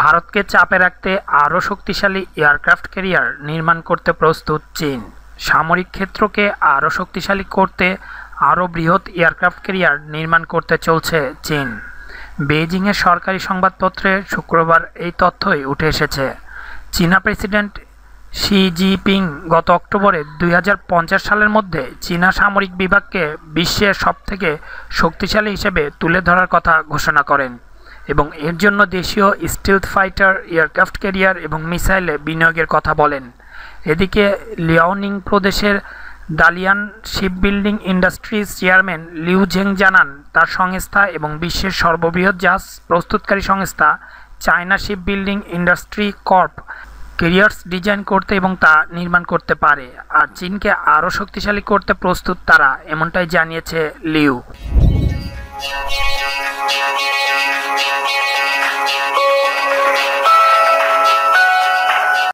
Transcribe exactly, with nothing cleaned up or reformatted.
ভারতকে চাপে রাখতে আরও শক্তিশালী এয়ারক্রাফট ক্যারিয়ার নির্মাণ করতে প্রস্তুত চীন। সামরিক ক্ষেত্রকে আরও শক্তিশালী করতে আরও বৃহৎ এয়ারক্রাফট ক্যারিয়ার নির্মাণ করতে চলছে চীন। বেইজিংয়ের সরকারি সংবাদপত্রে শুক্রবার এই তথ্যই উঠে এসেছে। চীনা প্রেসিডেন্ট শি জিনপিং গত অক্টোবরে দুই হাজার পঞ্চাশ সালের মধ্যে চীনা সামরিক বিভাগকে বিশ্বের সবথেকে শক্তিশালী হিসেবে তুলে ধরার কথা ঘোষণা করেন এবং এর জন্য দেশীয় স্টিলথ ফাইটার এয়ারক্রাফট ক্যারিয়ার এবং মিসাইলে বিনিয়োগের কথা বলেন। এদিকে লিয়াওনিং প্রদেশের Dalian shipbuilding industries chairman Liu Zheng জানান, তার সংস্থা এবং বিশ্বের সর্ববৃহৎ জাহাজ প্রস্তুতকারী সংস্থা China shipbuilding industry corp carriers design করতে এবং তা নির্মাণ করতে পারে, আর চীনকে আরও শক্তিশালী করতে প্রস্তুত তারা, এমনটাই জানিয়েছে লিউ।